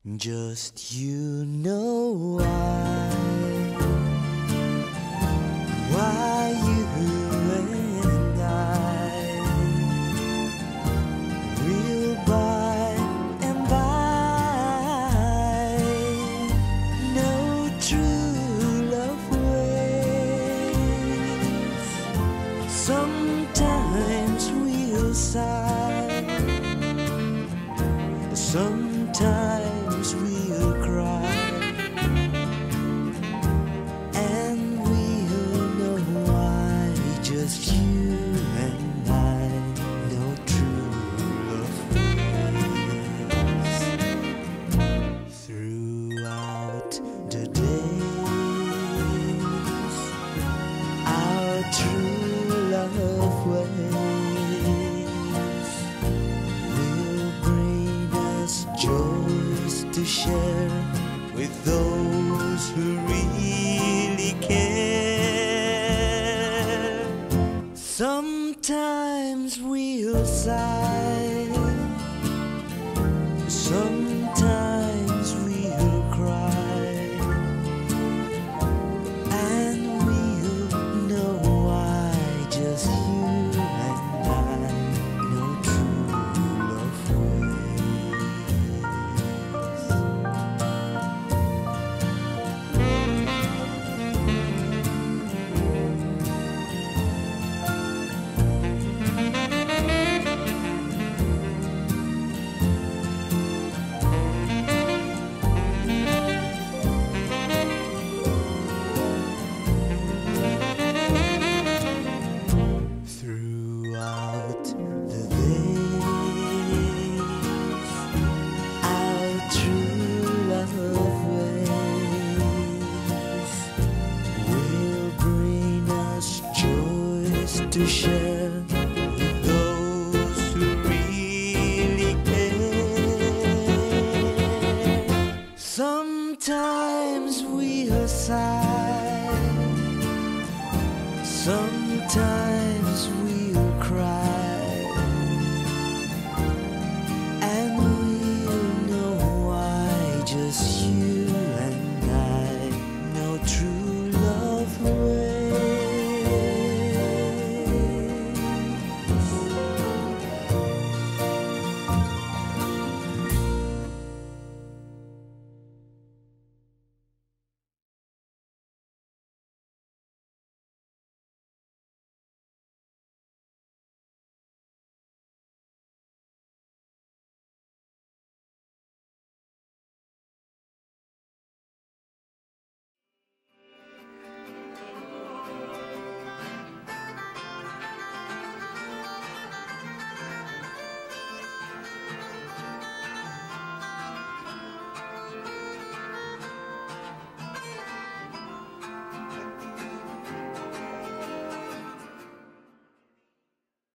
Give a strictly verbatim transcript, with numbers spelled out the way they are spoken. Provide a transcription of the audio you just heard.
Just you know why, why you and I will by and by know true love ways. Sometimes we'll sigh, sometimes we'll cry, and we'll know why. Just you and I know true love ways. Throughout the days, our true love ways will bring us joys to share with those who really care. Sometimes we'll sigh, sometimes we'll cry, and we'll know why. Just you and I know true love throughout the days. Our true love ways will bring us joys to share with those who really care. Sometimes we'll sigh, sometimes we'll cry, and we'll know why. Just you